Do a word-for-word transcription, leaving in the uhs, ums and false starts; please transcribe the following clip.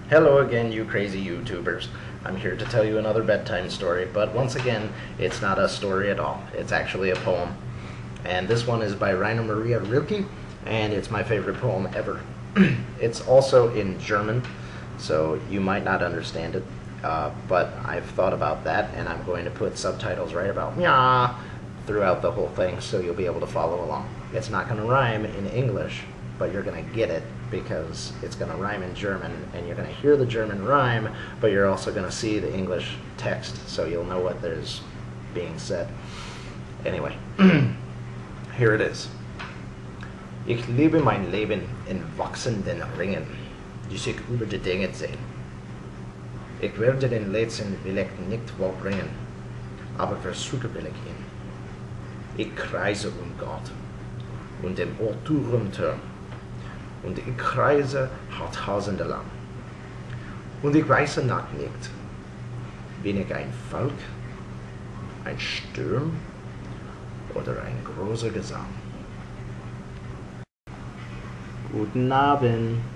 Hello again, you crazy YouTubers. I'm here to tell you another bedtime story, but once again, it's not a story at all. It's actually a poem. And this one is by Rainer Maria Rilke, and it's my favorite poem ever. It's also in German, so you might not understand it, uh, but I've thought about that, and I'm going to put subtitles right about meow throughout the whole thing, so you'll be able to follow along. It's not going to rhyme in English, but you're going to get it because it's going to rhyme in German, and you're going to hear the German rhyme, but you're also going to see the English text, so you'll know what there's being said. Anyway, here it is. Ich lebe mein Leben in wachsenden Ringen, die sich über die Dinge sehen. Ich werde den letzten Willen nicht vollbringen, aber versuche will ich ihn. Ich kreise um Gott und dem Turmturm, und ich kreise Jahrtausende lang. Und ich weiß nach nicht, bin ich ein Volk, ein Sturm oder ein großer Gesang. Guten Abend.